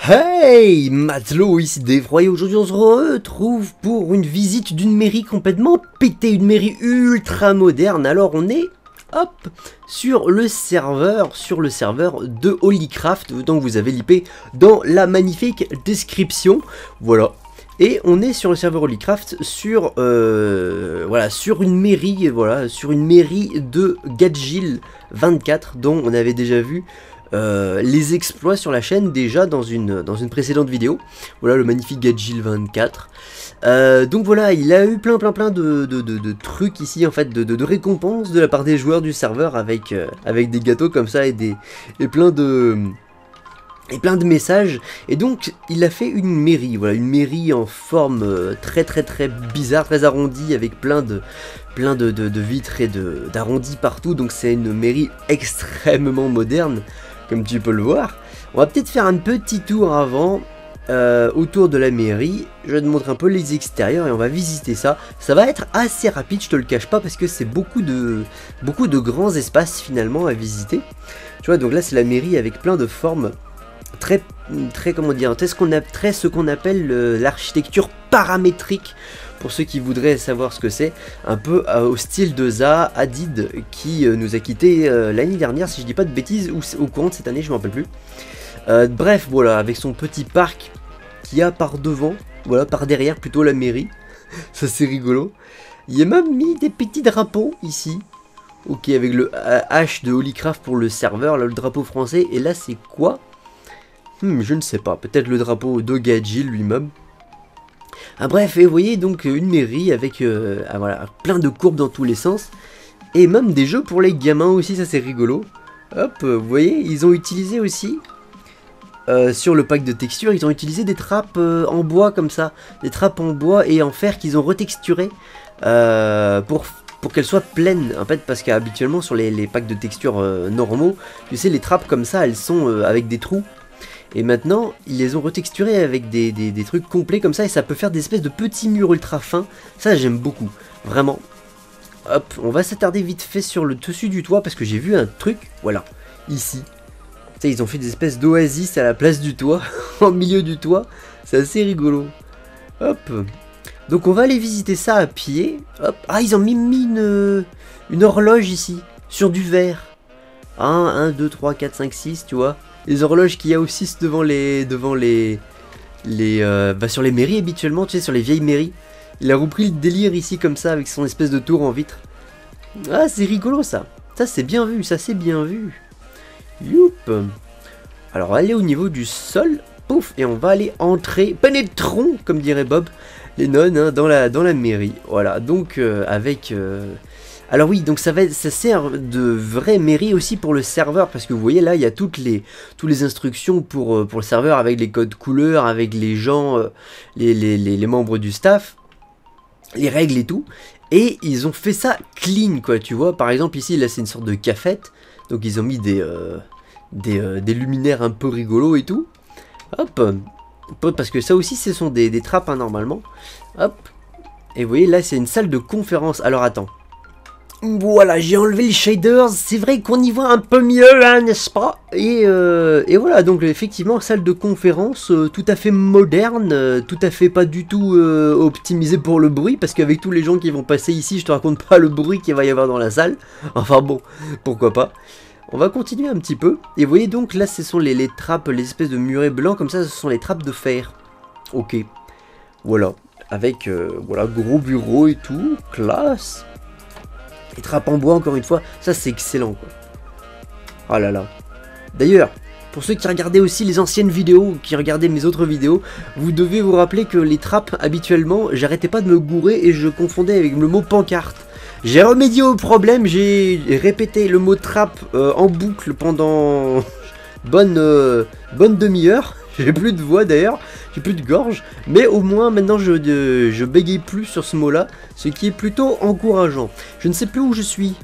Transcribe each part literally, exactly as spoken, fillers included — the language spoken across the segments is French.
Hey, Matelot, ici Defroy, aujourd'hui on se retrouve pour une visite d'une mairie complètement pétée, une mairie ultra moderne. Alors on est, hop, sur le serveur, sur le serveur de Holycraft, donc vous avez l'I P dans la magnifique description, voilà. Et on est sur le serveur Holycraft sur, euh, voilà, sur une mairie, voilà, sur une mairie de Gadgil vingt-quatre, dont on avait déjà vu Euh, les exploits sur la chaîne déjà dans une, dans une précédente vidéo. Voilà le magnifique Gadgil vingt-quatre. Euh, donc voilà, il a eu plein plein plein de, de, de, de trucs ici en fait, de, de, de récompenses de la part des joueurs du serveur avec, euh, avec des gâteaux comme ça et, des, et plein de... et plein de messages. Et donc il a fait une mairie, voilà, une mairie en forme euh, très très très bizarre, très arrondie, avec plein de plein de, de, de vitres et d'arrondis partout. Donc c'est une mairie extrêmement moderne, comme tu peux le voir. On va peut-être faire un petit tour avant euh, autour de la mairie. Je vais te montrer un peu les extérieurs et on va visiter ça. Ça va être assez rapide, je te le cache pas, parce que c'est beaucoup de beaucoup de grands espaces finalement à visiter. Tu vois, donc là c'est la mairie avec plein de formes très très comment dire, très ce qu'on a très ce qu'on appelle euh, l'architecture paramétrique. Pour ceux qui voudraient savoir ce que c'est, un peu euh, au style de Zaha Hadid qui euh, nous a quitté euh, l'année dernière, si je dis pas de bêtises, ou au courant de cette année, je m'en rappelle plus. Euh, bref, voilà, avec son petit parc qui a par devant, voilà, par derrière plutôt la mairie. Ça c'est rigolo. Il y a même mis des petits drapeaux ici. Ok, avec le H de Holycraft pour le serveur, là le drapeau français, et là c'est quoi? Hmm, je ne sais pas, peut-être le drapeau de Gadgil lui-même. Ah bref, et vous voyez donc une mairie avec euh, ah, voilà, plein de courbes dans tous les sens. Et même des jeux pour les gamins aussi, ça c'est rigolo. Hop, vous voyez, ils ont utilisé aussi, euh, sur le pack de textures, ils ont utilisé des trappes euh, en bois comme ça. Des trappes en bois et en fer qu'ils ont retexturées euh, pour, pour qu'elles soient pleines. En fait, parce qu'habituellement sur les, les packs de textures euh, normaux, tu sais, les trappes comme ça, elles sont euh, avec des trous. Et maintenant, ils les ont retexturés avec des, des, des trucs complets comme ça, et ça peut faire des espèces de petits murs ultra fins. Ça, j'aime beaucoup, vraiment. Hop, on va s'attarder vite fait sur le dessus du toit, parce que j'ai vu un truc, voilà, ici. Ça, ils ont fait des espèces d'oasis à la place du toit, en milieu du toit. C'est assez rigolo. Hop. Donc on va aller visiter ça à pied. Hop. Ah, ils ont mis, mis une, une horloge ici, sur du verre. un, un, deux, trois, quatre, cinq, six, tu vois. Les horloges qu'il y a aussi devant les, devant les, les, euh, bah sur les mairies habituellement, tu sais, sur les vieilles mairies. Il a repris le délire ici comme ça avec son espèce de tour en vitre. Ah, c'est rigolo ça. Ça c'est bien vu, ça c'est bien vu. Youp. Alors on va aller au niveau du sol, pouf, et on va aller entrer, pénétrons, comme dirait Bob Lennon, hein, dans la, dans la mairie. Voilà, donc euh, avec... Euh, Alors oui, donc ça, va, ça sert de vraie mairie aussi pour le serveur, parce que vous voyez là, il y a toutes les, toutes les instructions pour, pour le serveur, avec les codes couleurs, avec les gens, les, les, les, les membres du staff, les règles et tout. Et ils ont fait ça clean, quoi, tu vois. Par exemple, ici, là, c'est une sorte de cafette, donc ils ont mis des, euh, des, euh, des luminaires un peu rigolos et tout. Hop, parce que ça aussi, ce sont des, des trappes, hein, normalement. Hop, et vous voyez, là, c'est une salle de conférence. Alors, attends. Voilà, j'ai enlevé les shaders, c'est vrai qu'on y voit un peu mieux, hein, n'est-ce pas? Et, euh, et voilà, donc effectivement, salle de conférence euh, tout à fait moderne, euh, tout à fait pas du tout euh, optimisée pour le bruit, parce qu'avec tous les gens qui vont passer ici, je te raconte pas le bruit qu'il va y avoir dans la salle. Enfin bon, pourquoi pas. On va continuer un petit peu. Et vous voyez donc, là, ce sont les, les trappes, les espèces de murets blancs, comme ça, ce sont les trappes de fer. Ok, voilà, avec, euh, voilà, gros bureau et tout, classe. Les trappes en bois, encore une fois, ça c'est excellent quoi. Oh là là. D'ailleurs, pour ceux qui regardaient aussi les anciennes vidéos, qui regardaient mes autres vidéos, vous devez vous rappeler que les trappes, habituellement, j'arrêtais pas de me gourer et je confondais avec le mot pancarte. J'ai remédié au problème, j'ai répété le mot trappe euh, en boucle pendant bonne, euh, bonne demi-heure. J'ai plus de voix d'ailleurs, j'ai plus de gorge, mais au moins maintenant je, euh, je bégaye plus sur ce mot-là, ce qui est plutôt encourageant. Je ne sais plus où je suis.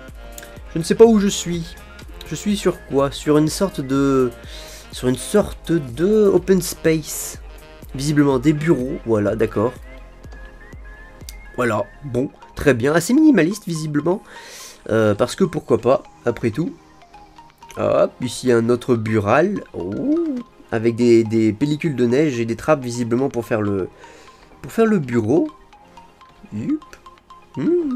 Je ne sais pas où je suis. Je suis sur quoi? Sur une sorte de... Sur une sorte de open space. Visiblement des bureaux, voilà, d'accord. Voilà, bon, très bien. Assez minimaliste visiblement, euh, parce que pourquoi pas, après tout. Hop, ici un autre bural. Oh. avec des, des pellicules de neige et des trappes visiblement pour faire le, pour faire le bureau. Yup. Hmm.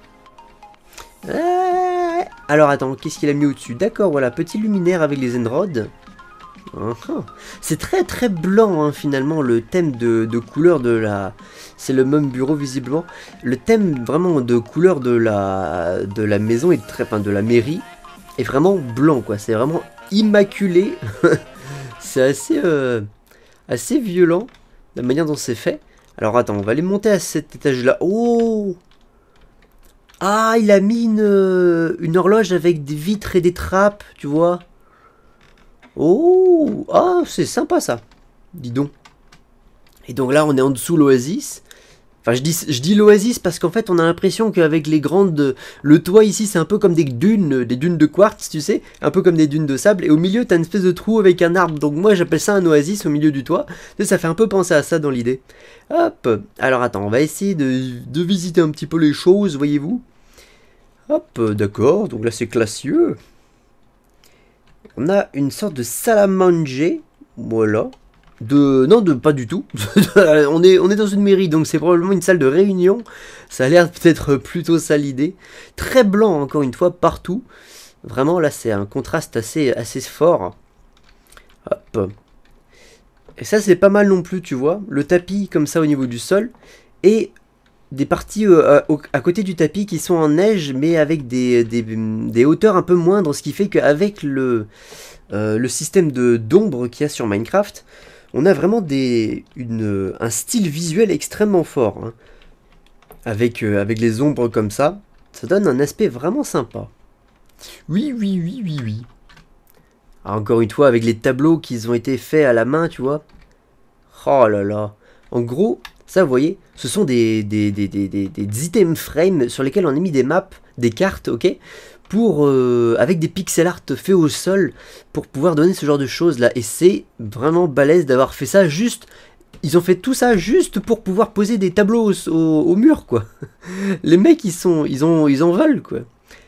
Euh, alors attends, qu'est-ce qu'il a mis au-dessus? D'accord, voilà, petit luminaire avec les émeraudes. Uh -huh. C'est très très blanc hein, finalement le thème de, de couleur de la... C'est le même bureau visiblement. Le thème vraiment de couleur de la, de la maison est très... Enfin de la mairie est vraiment blanc quoi. C'est vraiment immaculé. C'est assez, euh, assez violent la manière dont c'est fait. Alors attends, on va aller monter à cet étage là. Oh! Ah, il a mis une, une horloge avec des vitres et des trappes, tu vois. Oh, ah, c'est sympa ça. Dis donc. Et donc là, on est en dessous l'oasis. Enfin, je dis, je dis l'oasis parce qu'en fait, on a l'impression qu'avec les grandes... Le toit ici, c'est un peu comme des dunes, des dunes de quartz, tu sais. Un peu comme des dunes de sable. Et au milieu, t'as une espèce de trou avec un arbre. Donc moi, j'appelle ça un oasis au milieu du toit. Tu sais, ça fait un peu penser à ça dans l'idée. Hop. Alors attends, on va essayer de, de visiter un petit peu les choses, voyez-vous. Hop, d'accord. Donc là, c'est classieux. On a une sorte de salle à manger. Voilà. De... Non, de pas du tout. on, est, on est dans une mairie, donc c'est probablement une salle de réunion. Ça a l'air peut-être plutôt ça l'idée. Très blanc, encore une fois, partout. Vraiment, là, c'est un contraste assez, assez fort. Hop. Et ça, c'est pas mal non plus, tu vois. Le tapis, comme ça, au niveau du sol. Et des parties euh, à, à côté du tapis qui sont en neige, mais avec des, des, des hauteurs un peu moindres. Ce qui fait qu'avec le, euh, le système d'ombre qu'il y a sur Minecraft... On a vraiment des, une, un style visuel extrêmement fort. Hein. Avec, euh, avec les ombres comme ça. Ça donne un aspect vraiment sympa. Oui, oui, oui, oui, oui. Alors, encore une fois, avec les tableaux qui ont été faits à la main, tu vois. Oh là là. En gros, ça, vous voyez, ce sont des, des, des, des, des, des item frames sur lesquels on a mis des maps, des cartes, ok, pour, euh, avec des pixel art faits au sol pour pouvoir donner ce genre de choses là. Et c'est vraiment balèze d'avoir fait ça juste. Ils ont fait tout ça juste pour pouvoir poser des tableaux au, au, au mur quoi. Les mecs ils sont. Ils, ont, ils en veulent quoi.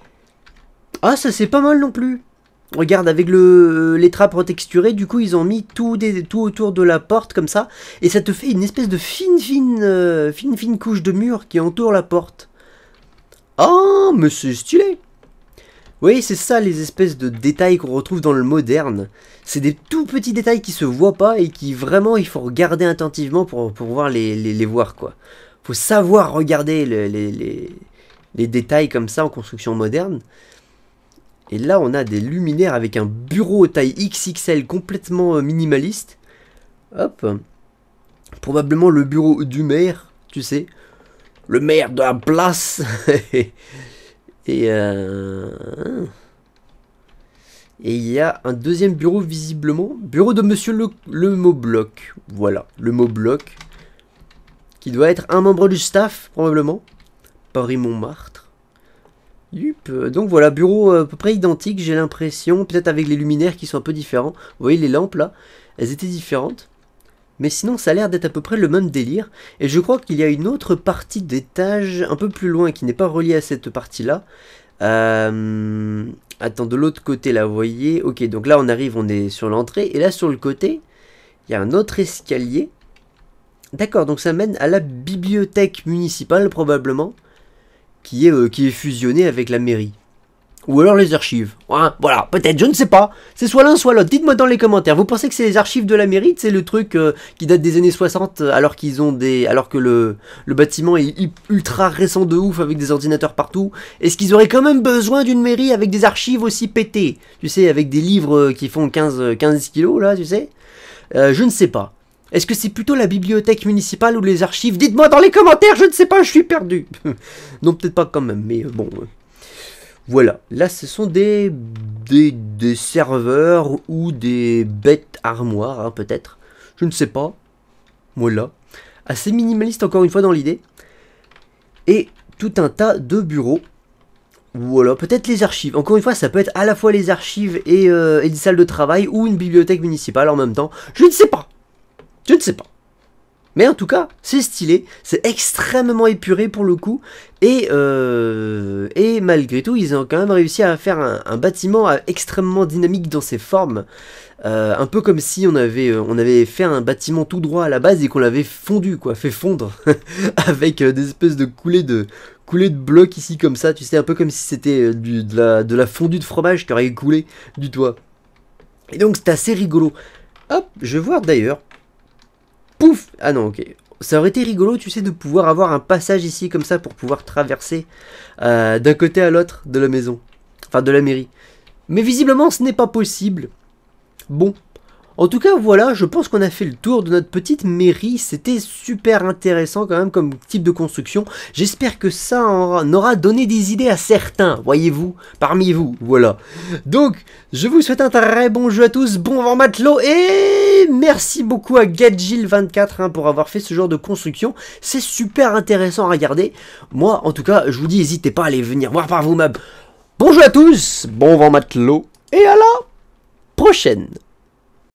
Ah ça c'est pas mal non plus. Regarde avec le, les trappes retexturées, du coup ils ont mis tout, des, tout autour de la porte comme ça. Et ça te fait une espèce de fine fine euh, fine fine couche de mur qui entoure la porte. Ah mais c'est stylé. Oui, c'est ça les espèces de détails qu'on retrouve dans le moderne. C'est des tout petits détails qui se voient pas et qui vraiment il faut regarder attentivement pour, pour pouvoir les, les, les voir quoi. Faut savoir regarder les, les, les, les détails comme ça en construction moderne. Et là on a des luminaires avec un bureau taille X X L complètement minimaliste. Hop. Probablement le bureau du maire, tu sais. Le maire de la place. Et euh... et il y a un deuxième bureau visiblement. Bureau de monsieur le, le Mobloc. Voilà, le Mobloc. Qui doit être un membre du staff, probablement. Paris-Montmartre. Yup. Donc voilà, bureau à peu près identique, j'ai l'impression. Peut-être avec les luminaires qui sont un peu différents. Vous voyez les lampes là, elles étaient différentes. Mais sinon, ça a l'air d'être à peu près le même délire. Et je crois qu'il y a une autre partie d'étage un peu plus loin qui n'est pas reliée à cette partie-là. Euh... Attends, de l'autre côté, là, vous voyez. Ok, donc là, on arrive, on est sur l'entrée. Et là, sur le côté, il y a un autre escalier. D'accord, donc ça mène à la bibliothèque municipale, probablement. Qui est, euh, qui est fusionnée avec la mairie. Ou alors les archives. Hein, voilà, peut-être, je ne sais pas. C'est soit l'un, soit l'autre. Dites-moi dans les commentaires. Vous pensez que c'est les archives de la mairie? C'est le truc euh, qui date des années soixante, alors qu'ils ont des, alors que le, le bâtiment est ultra récent de ouf avec des ordinateurs partout. Est-ce qu'ils auraient quand même besoin d'une mairie avec des archives aussi pétées? Tu sais, avec des livres qui font quinze kilos, là, tu sais euh, Je ne sais pas. Est-ce que c'est plutôt la bibliothèque municipale ou les archives? Dites-moi dans les commentaires, je ne sais pas, je suis perdu. Non, peut-être pas quand même, mais bon... Euh. Voilà, là ce sont des, des, des serveurs ou des bêtes armoires, hein, peut-être. Je ne sais pas. Voilà. Assez minimaliste encore une fois dans l'idée. Et tout un tas de bureaux. Voilà, peut-être les archives. Encore une fois, ça peut être à la fois les archives et, euh, et des salles de travail ou une bibliothèque municipale en même temps. Je ne sais pas. Je ne sais pas. Mais en tout cas, c'est stylé, c'est extrêmement épuré pour le coup, et, euh, et malgré tout, ils ont quand même réussi à faire un, un bâtiment extrêmement dynamique dans ses formes, euh, un peu comme si on avait, on avait fait un bâtiment tout droit à la base et qu'on l'avait fondu, quoi, fait fondre, avec des espèces de coulées de, coulées de blocs ici comme ça, tu sais, un peu comme si c'était du, de, la, de la fondue de fromage qui aurait coulé du toit. Et donc c'est assez rigolo. Hop, je vais voir d'ailleurs. Pouf! Ah non, ok. Ça aurait été rigolo, tu sais, de pouvoir avoir un passage ici comme ça pour pouvoir traverser euh, d'un côté à l'autre de la maison. Enfin, de la mairie. Mais visiblement, ce n'est pas possible. Bon. En tout cas, voilà, je pense qu'on a fait le tour de notre petite mairie. C'était super intéressant quand même comme type de construction. J'espère que ça en aura donné des idées à certains, voyez-vous, parmi vous, voilà. Donc, je vous souhaite un très bon jeu à tous, bon vent matelot, et merci beaucoup à Gadgil vingt-quatre hein, pour avoir fait ce genre de construction. C'est super intéressant à regarder. Moi, en tout cas, je vous dis, n'hésitez pas à aller venir voir par vous-même. Bon jeu à tous, bon vent matelot, et à la prochaine.